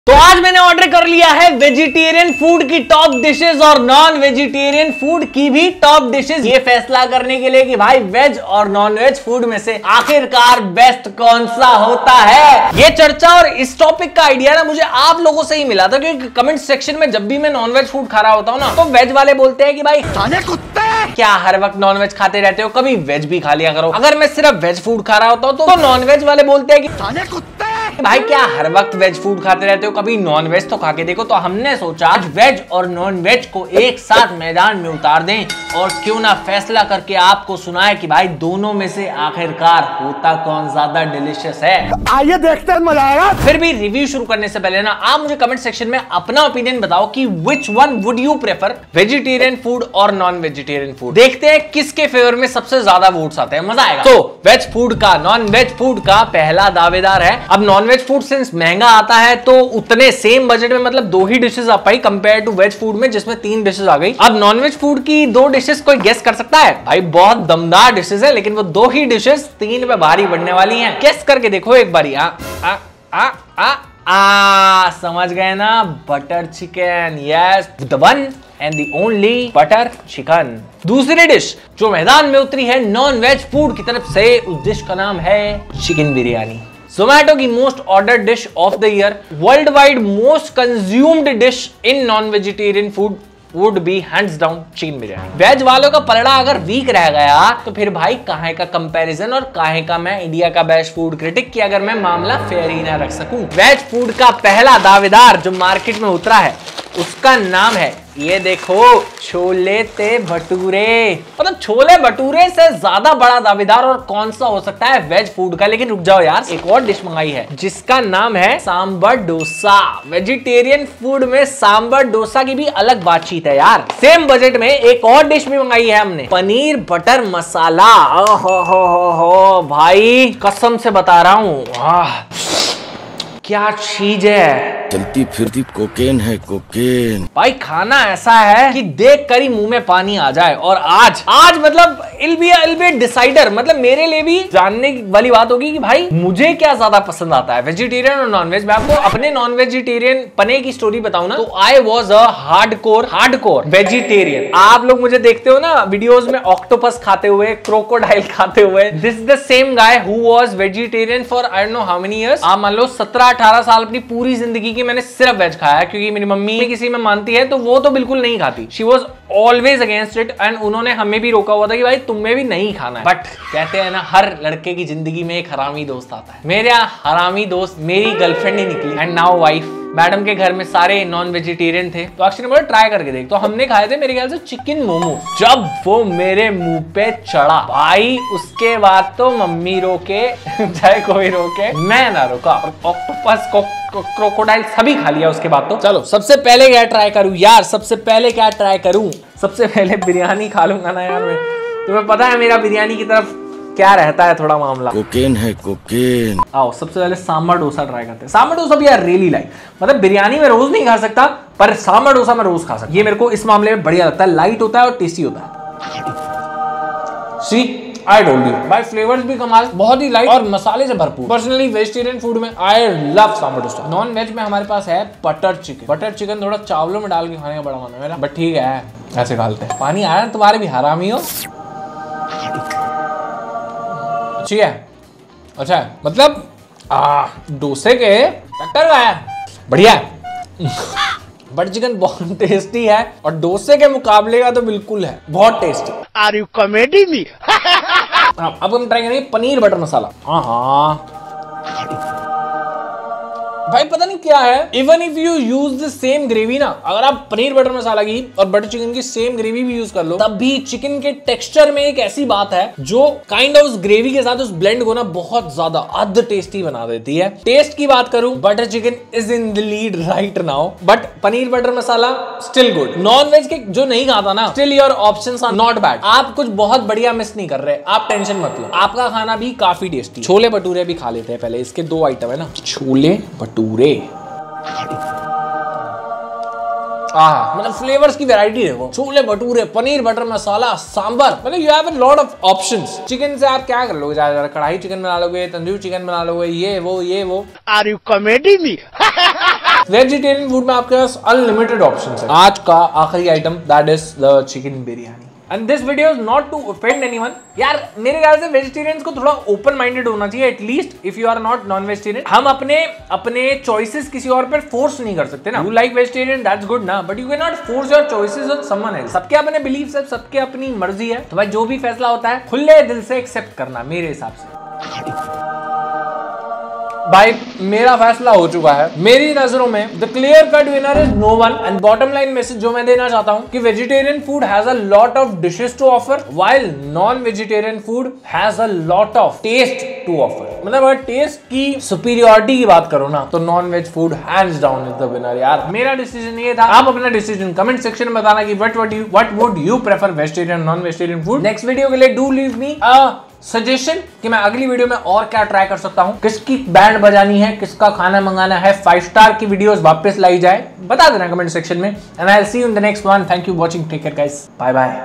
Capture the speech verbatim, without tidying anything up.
तो आज मैंने ऑर्डर कर लिया है वेजिटेरियन फूड की टॉप डिशेस और नॉन वेजिटेरियन फूड की भी टॉप डिशेस, ये फैसला करने के लिए कि भाई वेज और नॉन वेज फूड में से आखिरकार बेस्ट कौन सा होता है। ये चर्चा और इस टॉपिक का आइडिया ना मुझे आप लोगों से ही मिला था, क्योंकि कमेंट सेक्शन में जब भी मैं नॉन वेज फूड खा रहा होता हूँ ना, तो वेज वाले बोलते हैं कि भाई साले कुत्ते क्या हर वक्त नॉन वेज खाते रहते हो, कभी वेज भी खा लिया करो। अगर मैं सिर्फ वेज फूड खा रहा होता हूँ तो नॉन वेज वाले बोलते हैं कि साले कुत्ते भाई क्या हर वक्त वेज फूड खाते रहते हो, कभी नॉन वेज तो खा के देखो। तो हमने सोचा आज वेज और नॉन वेज को एक साथ मैदान में उतार दें और क्यों ना फैसला करके आपको सुनाए कि भाई दोनों में से आखिरकार होता कौन ज्यादा डिलीशियस है। आइए देखते हैं, मजा आएगा। फिर भी रिव्यू शुरू करने से पहले ना आप मुझे कमेंट सेक्शन में अपना ओपिनियन बताओ कि which one would you prefer, vegetarian food और नॉन वेजिटेरियन फूड। देखते हैं किसके फेवर में सबसे ज्यादा वोट्स आते हैं, मजा आएगा। तो वेज फूड का नॉन वेज फूड का पहला दावेदार है। अब नॉन वेज फूड सिंस महंगा आता है तो उतने सेम बजट में मतलब दो ही डिशेस आ पाई कंपेयर टू वेज फूड में जिसमें तीन डिशेस आ गई। अब नॉन वेज फूड की दो डिशेस कोई गेस कर सकता है? भाई बहुत दमदार डिशेस है, लेकिन वो दो ही डिशेस तीन पे भारी बढ़ने वाली हैं। गेस करके देखो एक बारी। आ आ आ आ आ समझ गए ना? Butter chicken, yes the one and the only butter chicken. दूसरी डिश जो मैदान में उतरी है नॉन वेज फूड की तरफ से, उस डिश का नाम है चिकन बिरयानी। जोमैटो की most ordered dish of the year, world wide most consumed dish in non vegetarian food would be hands down chicken biryani. Veg वालों का पलड़ा अगर वीक रह गया तो फिर भाई काहे का कंपैरिजन और काहे का मैं इंडिया का बेस्ट फूड क्रिटिक की अगर मैं मामला फेयर ही ना रख सकूं। वेज फूड का पहला दावेदार जो मार्केट में उतरा है उसका नाम है, ये देखो, छोले ते भटूरे। मतलब छोले भटूरे से ज्यादा बड़ा दावेदार और कौन सा हो सकता है वेज फूड का। लेकिन रुक जाओ यार, एक और डिश मंगाई है जिसका नाम है सांबर डोसा। वेजिटेरियन फूड में सांबर डोसा की भी अलग बातचीत है यार। सेम बजट में एक और डिश भी मंगाई है हमने, पनीर बटर मसाला। ओ हो हो हो हो भाई कसम से बता रहा हूँ, क्या चीज है, चलती फिरती कोकेन है कोकेन। भाई खाना ऐसा है कि देख कर ही मुंह में पानी आ जाए। और आज आज मतलब I'll be I'll be decider, मतलब मेरे लिए भी जानने वाली बात होगी कि भाई मुझे क्या ज्यादा पसंद आता है, वेजिटेरियन और नॉन वेज। मैं आपको अपने नॉन वेजिटेरियन पने की स्टोरी बताऊं ना, तो I was a hardcore hardcore vegetarian. आप लोग मुझे देखते हो ना वीडियोस में ऑक्टोपस खाते हुए, क्रोकोडाइल खाते हुए। This is the same guy who was vegetarian for I don't know how many years. आप मान लो सत्रह अठारह साल अपनी पूरी जिंदगी मैंने सिर्फ वेज खाया, क्योंकि मेरी मम्मी किसी में मानती है तो वो तो बिल्कुल नहीं खाती। She was always against it and उन्होंने हमें भी रोका हुआ था कि भाई तुम्हें भी नहीं खाना है। बट कहते हैं ना हर लड़के की जिंदगी में एक हरामी दोस्त आता है। मेरा हरामी दोस्त मेरी गर्लफ्रेंड ही निकली एंड नाउ वाइफ। मैडम के घर में सारे नॉन वेजिटेरियन थे तो अक्षय ने बोला ट्राई करके देख। तो हमने खाए थे मेरे ख्याल से चिकन मोमो। जब वो मेरे मुंह पे चढ़ा भाई, उसके बाद तो मम्मी रोके चाहे कोई रोके, मैं ना रोका। ऑक्टोपस को क्रोकोडाइल सभी खा लिया उसके बाद। तो चलो सबसे पहले क्या ट्राई करूं यार, सबसे पहले क्या ट्राई करूं? सबसे पहले बिरयानी खा लूंगा ना यार मैं। तुम्हें पता है मेरा बिरयानी की तरफ क्या रहता है थोड़ा मामला, कोकेन है कोकेन। आओ सबसे पहले सांबर डोसा ट्राई करते हैं। सांबर डोसा भी यार रियली लाइक, मतलब बिरयानी में रोज नहीं खा सकता पर सांबर डोसा में रोज खा सकता। ये मेरे को इस मामले में बढ़िया लगता है, लाइट होता है और टेस्टी होता है। सी आई टोल्ड यू भाई, फ्लेवर्स भी कमाल, बहुत ही लाइट और मसाले से भरपूर। पर्सनली वेजिटेरियन फूड में I love sambar dosa. Non veg में हमारे पास है बटर चिकन। बटर चिकन थोड़ा चावलों में डाल के खाने का बड़ा मन है मेरा, बट ठीक है ऐसे खाते हैं। पानी आ रहा है, तुम्हारे भी हरामी हो। अच्छी है, अच्छा है, मतलब आ डोसे के टक्कर का है, बढ़िया है। बटर चिकन बहुत टेस्टी है और डोसे के मुकाबले का तो बिल्कुल है, बहुत tasty. Are you comedy me? अब हम ट्राई करेंगे पनीर बटर मसाला। हाँ हाँ भाई पता नहीं क्या है, even if you use the same gravy ना, अगर आप पनीर बटर मसाला की और बटर चिकन की सेम ग्रेवी भी यूज कर लो, तब भी चिकन के टेक्सचर में एक ऐसी बात है जो काइंड ऑफ उस ग्रेवी के साथ उस ब्लेंड को ना बहुत ज्यादा अद टेस्टी बना देती है। टेस्ट की बात करूं, butter chicken is in the lead right now, but paneer butter masala still good. Non veg के जो नहीं खाता ना, still your options are not bad. आप कुछ बहुत बढ़िया मिस नहीं कर रहे, आप टेंशन मत लो, आपका खाना भी काफी टेस्टी। छोले भटूरे भी खा लेते हैं पहले, इसके दो आइटम है ना, छोले भटूरे। आहा, मतलब फ्लेवर्स की वैरायटी देखो, छोले भटूरे, पनीर बटर मसाला, सांबर, मतलब you have a lot of options. Chicken से आप क्या कर लोगे, ज्यादा कढ़ाई चिकन बना लोगे, तंदूरी चिकन बना लोगे, ये वो ये वो। Are you comedy me? Vegetarian food में आपके पास अनलिमिटेड ऑप्शंस है। आज का आखिरी item that is the chicken biryani. And this video is not to offend anyone. यार मेरे ख्याल से वेजिटेरियंस को थोड़ा ओपन माइंडेड होना चाहिए, at least if you are not non vegetarian. हम अपने अपने चॉइसेस किसी और पर फोर्स नहीं कर सकते ना। You like vegetarian that's good ना, but you can not force your choices on someone else. सबके अपने बिलीफ्स है, सबके अपनी मर्जी है, तो भाई जो भी फैसला होता है खुले दिल से एक्सेप्ट करना मेरे हिसाब से। भाई मेरा फैसला हो चुका है। मेरी नजरों में the clear cut winner is no one. And bottom line message जो मैं देना चाहता हूं कि vegetarian food has a lot of dishes to offer while non vegetarian food has a lot of taste to offer. मतलब अगर test की superiority की बात करो ना तो non veg food hands down is the winner. यार मेरा डिसीजन ये था। आप अपना डिसीजन कमेंट सेक्शन में बताना कि what what you what would you prefer, vegetarian non vegetarian food. Next video के लिए do leave me a suggestion कि मैं अगली वीडियो में और क्या ट्राई कर सकता हूं, किसकी बैंड बजानी है, किसका खाना मंगाना है, फाइव स्टार की वीडियोस वापस लाई जाए, बता देना कमेंट सेक्शन में। And I will see you in the next one. Thank you watching, take care guys, bye bye.